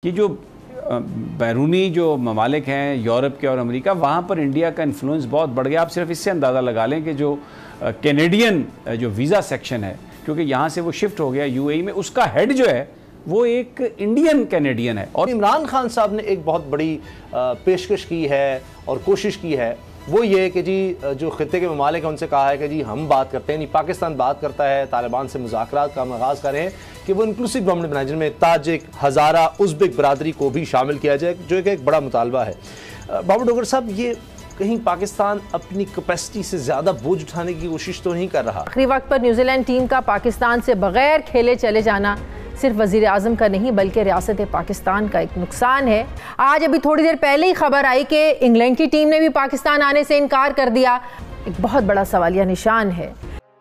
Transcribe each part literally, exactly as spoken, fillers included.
कि जो बैरूनी जो ममालिक हैं यूरोप के और अमेरिका, वहाँ पर इंडिया का इन्फ्लुएंस बहुत बढ़ गया। आप सिर्फ इससे अंदाज़ा लगा लें कि जो कैनेडियन जो वीज़ा सेक्शन है, क्योंकि यहाँ से वो शिफ्ट हो गया यूएई में, उसका हेड जो है वो एक इंडियन कैनेडियन है। और इमरान खान साहब ने एक बहुत बड़ी पेशकश की है और कोशिश की है, वो ये कि जी जो खित्ते के ममालिक हैं उनसे कहा है कि जी हम बात करते हैं, नहीं पाकिस्तान बात करता है, तालिबान से मुज़ाकरात का हम आगाज़ कर रहे हैं कि वो इंक्लूसिव गवर्नमेंट बनाए जिनमें ताजिक, हज़ारा, उज़्बेक बरादरी को भी शामिल किया जाए, जो कि एक बड़ा मुतालबा है। बाबू डोगर साहब, ये कहीं पाकिस्तान अपनी कैपेसिटी से ज़्यादा बोझ उठाने की कोशिश तो नहीं कर रहा? आखिरी वक्त पर न्यूजीलैंड टीम का पाकिस्तान से बगैर खेले चले जाना सिर्फ वज़ीर आज़म का नहीं बल्कि रियासत पाकिस्तान का एक नुकसान है। आज अभी थोड़ी देर पहले ही खबर आई कि इंग्लैंड की टीम ने भी पाकिस्तान आने से इनकार कर दिया। एक बहुत बड़ा सवालिया निशान है।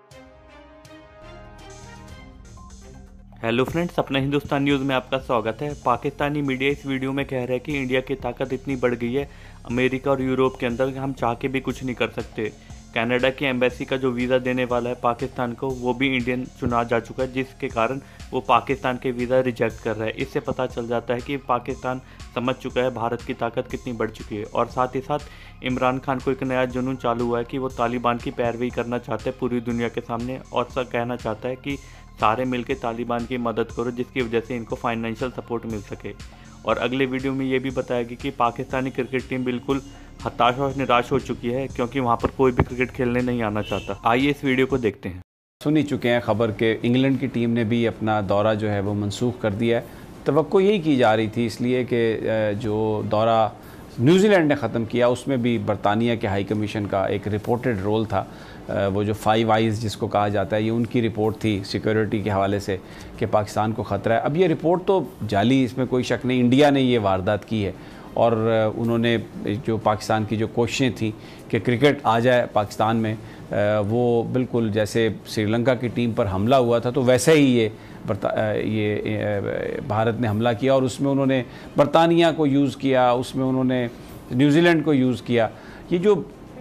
हेलो फ्रेंड्स, अपना हिंदुस्तान न्यूज़ में आपका स्वागत है। पाकिस्तानी मीडिया इस वीडियो में कह रहा है कि इंडिया की ताकत इतनी बढ़ गई है अमेरिका और यूरोप के अंदर, हम चाह के भी कुछ नहीं कर सकते। कनाडा की एम्बेसी का जो वीज़ा देने वाला है पाकिस्तान को, वो भी इंडियन चुना जा चुका है, जिसके कारण वो पाकिस्तान के वीज़ा रिजेक्ट कर रहा है। इससे पता चल जाता है कि पाकिस्तान समझ चुका है भारत की ताकत कितनी बढ़ चुकी है। और साथ ही साथ इमरान खान को एक नया जुनून चालू हुआ है कि वो तालिबान की पैरवी करना चाहते हैं पूरी दुनिया के सामने, और सब कहना चाहता है कि सारे मिलकर तालिबान की मदद करो, जिसकी वजह से इनको फाइनेंशियल सपोर्ट मिल सके। और अगले वीडियो में ये भी बताएगी कि पाकिस्तानी क्रिकेट टीम बिल्कुल हताश और निराश हो चुकी है, क्योंकि वहाँ पर कोई भी क्रिकेट खेलने नहीं आना चाहता। आइए इस वीडियो को देखते हैं। सुन ही चुके हैं खबर के इंग्लैंड की टीम ने भी अपना दौरा जो है वो मनसूख कर दिया है। तवक्को यही की जा रही थी, इसलिए कि जो दौरा न्यूजीलैंड ने ख़त्म किया उसमें भी बरतानिया के हाई कमीशन का एक रिपोर्टेड रोल था। वो जो फाइव आइज़ जिसको कहा जाता है, ये उनकी रिपोर्ट थी सिक्योरिटी के हवाले से कि पाकिस्तान को ख़तरा है। अब ये रिपोर्ट तो जाली, इसमें कोई शक नहीं, इंडिया ने ये वारदात की है। और उन्होंने जो पाकिस्तान की जो कोशिशें थी कि क्रिकेट आ जाए पाकिस्तान में, वो बिल्कुल जैसे श्रीलंका की टीम पर हमला हुआ था तो वैसे ही ये ये भारत ने हमला किया, और उसमें उन्होंने बरतानिया को यूज़ किया, उसमें उन्होंने न्यूजीलैंड को यूज़ किया। ये जो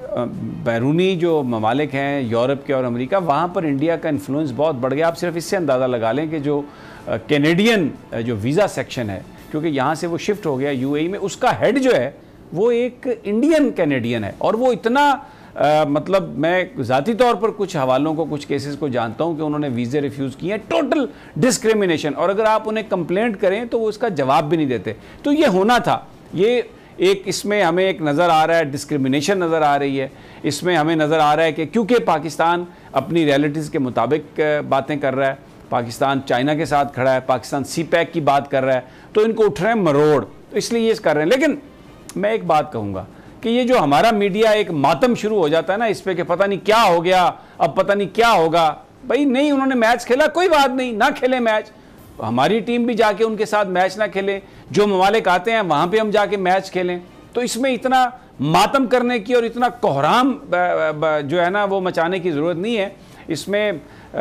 बैरूनी जो ममालिक हैं यूरोप के और अमेरिका, वहाँ पर इंडिया का इन्फ्लुएंस बहुत बढ़ गया। आप सिर्फ इससे अंदाज़ा लगा लें कि जो कैनेडियन जो वीज़ा सेक्शन है, क्योंकि यहाँ से वो शिफ्ट हो गया यूएई में, उसका हेड जो है वो एक इंडियन कैनेडियन है। और वो इतना आ, मतलब मैं ज़ाती तौर पर कुछ हवालों को, कुछ केसेस को जानता हूँ कि उन्होंने वीज़े रिफ्यूज़ किए हैं, टोटल डिस्क्रिमिनेशन। और अगर आप उन्हें कंप्लेंट करें तो वो इसका जवाब भी नहीं देते। तो ये होना था, ये एक इसमें हमें एक नज़र आ रहा है, डिस्क्रिमिनेशन नज़र आ रही है। इसमें हमें नज़र आ रहा है कि क्योंकि पाकिस्तान अपनी रियलिटीज़ के मुताबिक बातें कर रहा है, पाकिस्तान चाइना के साथ खड़ा है, पाकिस्तान सी पैक की बात कर रहा है, तो इनको उठ रहे हैं मरोड़, तो इसलिए ये कर रहे हैं। लेकिन मैं एक बात कहूँगा कि ये जो हमारा मीडिया एक मातम शुरू हो जाता है ना इस पर कि पता नहीं क्या हो गया, अब पता नहीं क्या होगा। भाई नहीं, उन्होंने मैच खेला, कोई बात नहीं, ना खेले मैच, हमारी टीम भी जाके उनके साथ मैच ना खेले, जो ममालिक आते हैं वहाँ पे हम जाके मैच खेलें। तो इसमें इतना मातम करने की और इतना कोहराम जो है ना वो मचाने की ज़रूरत नहीं है। इसमें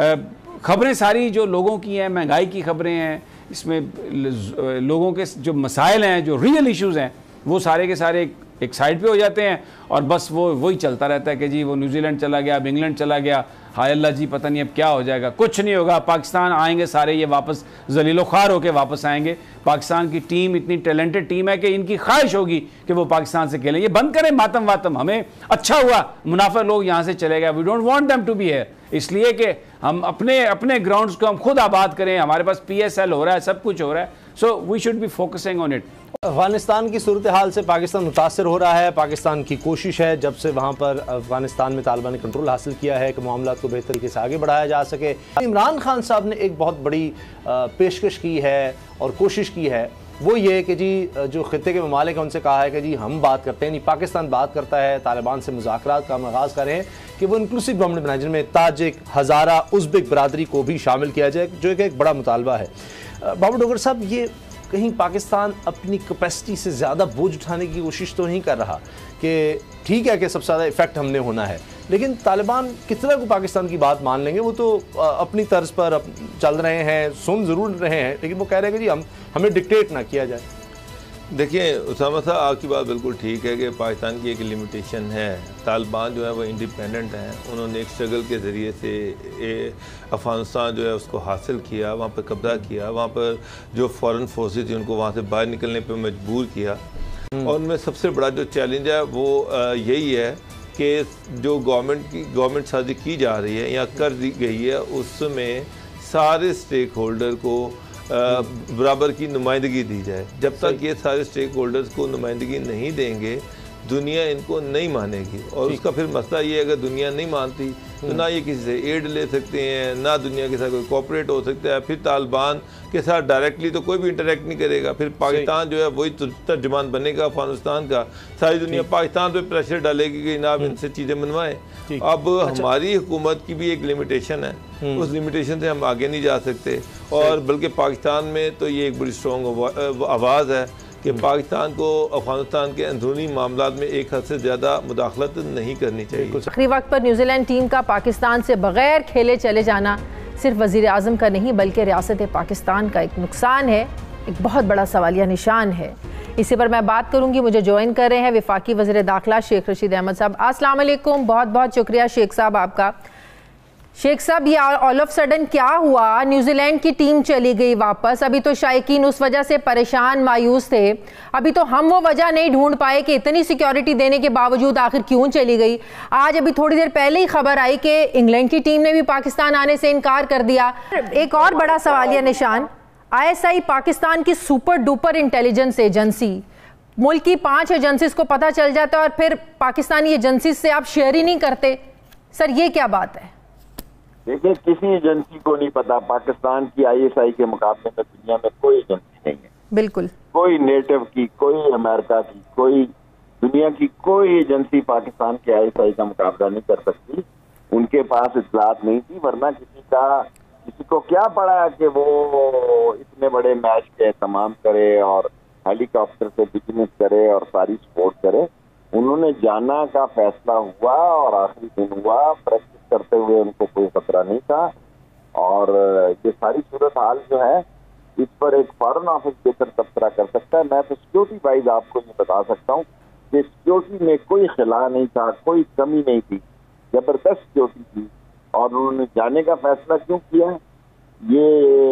खबरें सारी जो लोगों की हैं, महंगाई की खबरें हैं, इसमें लोगों के जो मसाइल हैं, जो रियल इश्यूज़ हैं, वो सारे के सारे एक, एक साइड पे हो जाते हैं, और बस वो वही चलता रहता है कि जी वो न्यूजीलैंड चला गया, अब इंग्लैंड चला गया, हाय अल्लाह जी पता नहीं अब क्या हो जाएगा। कुछ नहीं होगा, पाकिस्तान आएंगे सारे, ये वापस जलीलो ख्वार होकर वापस आएंगे। पाकिस्तान की टीम इतनी टैलेंटेड टीम है कि इनकी ख्वाहिश होगी कि वो पाकिस्तान से खेलें। ये बंद करें मातम वातम, हमें अच्छा हुआ मुनाफा लोग यहाँ से चले गए, we don't want them to be here, इसलिए कि हम अपने अपने ग्राउंड्स को हम खुद आबाद करें। हमारे पास पी एस एल हो रहा है, सब कुछ हो रहा है, so we should be focusing on it. Afghanistan की सूरत हाल से पाकिस्तान मुतासर हो रहा है। पाकिस्तान की कोशिश है जब से वहाँ पर अफगानिस्तान में तालिबान ने कंट्रोल हासिल किया है कि मामला को बेहतर तरीके से आगे बढ़ाया जा सके। इमरान खान साहब ने एक बहुत बड़ी पेशकश की है और कोशिश की है, वो ये कि जी जो खित्ते के ममालिक हैं उनसे कहा है कि जी हम बात करते हैं, नहीं पाकिस्तान बात करता है, तालिबान से मुज़ाकरात का हम आगाज़ कर रहे हैं कि वो इंक्लूसिव गवर्नमेंट बनाए जिनमें ताजिक, हज़ारा, उज़्बेक बरादरी को भी शामिल किया जाए, जो कि एक बड़ा मुतालबा है। बाबू डोगर साहब, ये कहीं पाकिस्तान अपनी कैपेसिटी से ज़्यादा बोझ उठाने की कोशिश तो नहीं कर रहा? कि ठीक है कि सबसे ज़्यादा इफेक्ट हमने होना है, लेकिन तालिबान कितना को पाकिस्तान की बात मान लेंगे? वो तो अपनी तर्ज पर चल रहे हैं, सुन ज़रूर रहे हैं, लेकिन वो कह रहे हैं कि जी हम हमें डिक्टेट ना किया जाए। देखिए उसामा साहब, आपकी बात बिल्कुल ठीक है कि पाकिस्तान की एक लिमिटेशन है। तालिबान जो है वो इंडिपेंडेंट हैं, उन्होंने एक स्ट्रगल के ज़रिए से अफ़गानिस्तान जो है उसको हासिल किया, वहाँ पर कब्ज़ा किया, वहाँ पर जो फॉरेन फोर्सेस थी उनको वहाँ से बाहर निकलने पर मजबूर किया। और उनमें सबसे बड़ा जो चैलेंज है वो यही है कि जो गवर्नमेंट की गवर्नमेंट साजी की जा रही है या कर दी गई है, उसमें सारे स्टेक होल्डर को बराबर की नुमाइंदगी दी जाए। जब तक ये सारे स्टेक होल्डर्स को नुमाइंदगी नहीं देंगे, दुनिया इनको नहीं मानेगी। और उसका फिर मसला ये, अगर दुनिया नहीं मानती तो ना ये किसी से एड ले सकते हैं, ना दुनिया के साथ कोई कोऑपरेट हो सकता है। फिर तालिबान के साथ डायरेक्टली तो कोई भी इंटरेक्ट नहीं करेगा। फिर पाकिस्तान जो है वही तर्जुमान बनेगा अफगानिस्तान का। सारी दुनिया पाकिस्तान पे प्रेशर डालेगी कि जनाब इनसे चीज़ें बनवाएं। अब अच्छा। हमारी हुकूमत की भी एक लिमिटेशन है, उस लिमिटेशन से हम आगे नहीं जा सकते। और बल्कि पाकिस्तान में तो ये एक बड़ी स्ट्रॉन्ग आवाज़ है कि पाकिस्तान को अफगानिस्तान के अंदरूनी मामलात में एक हद से ज़्यादा मुदाखलत नहीं करनी चाहिए। आखिरी वक्त पर न्यूजीलैंड टीम का पाकिस्तान से बगैर खेले चले जाना सिर्फ वज़ीर आज़म का नहीं बल्कि रियासत पाकिस्तान का एक नुकसान है, एक बहुत बड़ा सवालिया निशान है। इसी पर मैं बात करूंगी। मुझे ज्वाइन कर रहे हैं वफाकी वज़ीर दाखिला शेख रशीद अहमद साहब। अस्सलाम वालेकुम, बहुत बहुत शुक्रिया शेख साहब आपका। शेख साहब, ये ऑल ऑफ सडन क्या हुआ? न्यूजीलैंड की टीम चली गई वापस। अभी तो शायकीन उस वजह से परेशान मायूस थे, अभी तो हम वो वजह नहीं ढूंढ पाए कि इतनी सिक्योरिटी देने के बावजूद आखिर क्यों चली गई। आज अभी थोड़ी देर पहले ही खबर आई कि इंग्लैंड की टीम ने भी पाकिस्तान आने से इनकार कर दिया। एक और बड़ा सवालिया निशान, आई एस आई पाकिस्तान की सुपर डुपर इंटेलिजेंस एजेंसी, मुल्क की पांच एजेंसीज को पता चल जाता है और फिर पाकिस्तानी एजेंसी से आप शेयर ही नहीं करते। सर ये क्या बात है? देखिए, किसी एजेंसी को नहीं पता। पाकिस्तान की आई एस आई के मुकाबले में दुनिया में कोई एजेंसी नहीं है। बिल्कुल, कोई नेटिव की, कोई अमेरिका की, कोई दुनिया की कोई एजेंसी पाकिस्तान के आई एस आई का मुकाबला नहीं कर सकती। उनके पास इत्तलात नहीं थी, वरना किसी का किसी को क्या पड़ा कि वो इतने बड़े मैच के एहतमाम करे और हेलीकॉप्टर से बिजनेस करे और सारी सपोर्ट करे। उन्होंने जाना का फैसला हुआ और आखिरी दिन हुआ। प्रैक्टिस करते हुए उनको कोई खतरा नहीं था। और ये सारी सूरत हाल जो है, इस पर एक फॉरेन ऑफिस बेहतर तबसरा कर सकता है। मैं तो सिक्योरिटी वाइज आपको ये बता सकता हूँ कि सिक्योरिटी में कोई खिला नहीं था, कोई कमी नहीं थी, जबरदस्त सिक्योरिटी थी। और उन्होंने जाने का फैसला क्यों किया, ये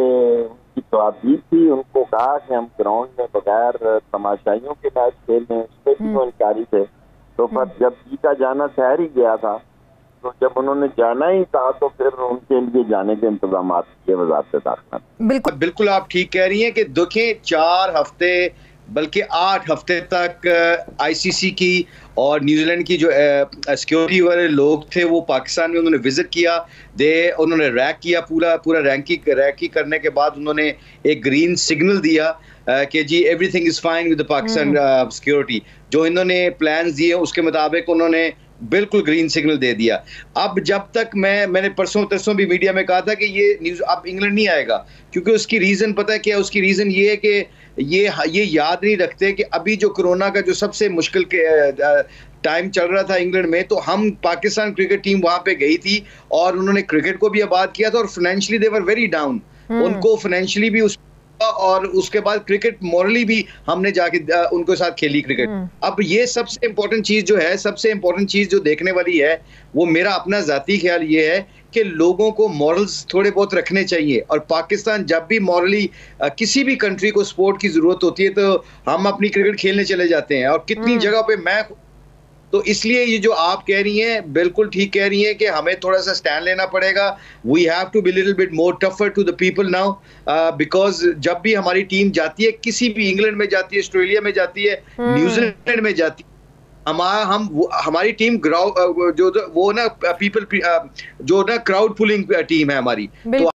उनकी तवादीद थी। उनको कहा कि हम ग्राउंड में बगैर तमाशाइयों के मैच खेल रहे हैं, उस पर भी वो इनकारी थे। तो पर जब जीता जाना ठहर ही गया था, तो जब उन्होंने जाना ही था तो फिर उनके लिए जाने के इंतजाम किए वज़ारत दाखिला। बिल्कुल बिल्कुल आप ठीक कह रही हैं कि देखें, चार हफ्ते बल्कि आठ हफ्ते तक आईसीसी की और न्यूजीलैंड की जो सिक्योरिटी वाले लोग थे वो पाकिस्तान में उन्होंने विजिट किया। दे उन्होंने रैक किया, पूरा पूरा रैंकिंग रैकी करने के बाद उन्होंने एक ग्रीन सिग्नल दिया कि जी everything is fine with the Pakistan security. जो इन्होंने प्लान्स दिए उसके मुताबिक उन्होंने बिल्कुल ग्रीन सिग्नल दे दिया। अब जब तक मैं मैंने परसों तरसों भी मीडिया में कहा था कि ये न्यूज़ अब इंग्लैंड नहीं आएगा, क्योंकि उसकी रीज़न पता है क्या? उसकी रीज़न ये है कि ये ये याद नहीं रखते कि अभी जो कोरोना का जो सबसे मुश्किल के टाइम चल रहा था इंग्लैंड में, तो हम पाकिस्तान क्रिकेट टीम वहाँ पे गई थी और उन्होंने क्रिकेट को भी आबाद किया था और financially they were very down. उनको फाइनेंशियली भी उस और उसके बाद क्रिकेट मॉरली भी हमने जाके उनके साथ खेली क्रिकेट। अब ये सबसे इम्पोर्टेंट चीज जो है, सबसे इम्पोर्टेंट चीज जो देखने वाली है, वो मेरा अपना जाती ख्याल ये है कि लोगों को मॉरल्स थोड़े बहुत रखने चाहिए। और पाकिस्तान जब भी मॉरली किसी भी कंट्री को सपोर्ट की जरूरत होती है तो हम अपनी क्रिकेट खेलने चले जाते हैं। और कितनी जगह पे मैं तो इसलिए ये जो आप कह रही हैं बिल्कुल ठीक कह रही हैं कि हमें थोड़ा सा स्टैंड लेना पड़ेगा। We have to be little bit more tougher to the people now, because जब भी हमारी टीम जाती है, किसी भी इंग्लैंड में जाती है, ऑस्ट्रेलिया में जाती है, न्यूजीलैंड में जाती है, हमारा हम हमारी टीम ग्राउंड जो वो ना पीपल जो ना क्राउड पुलिंग टीम है हमारी। तो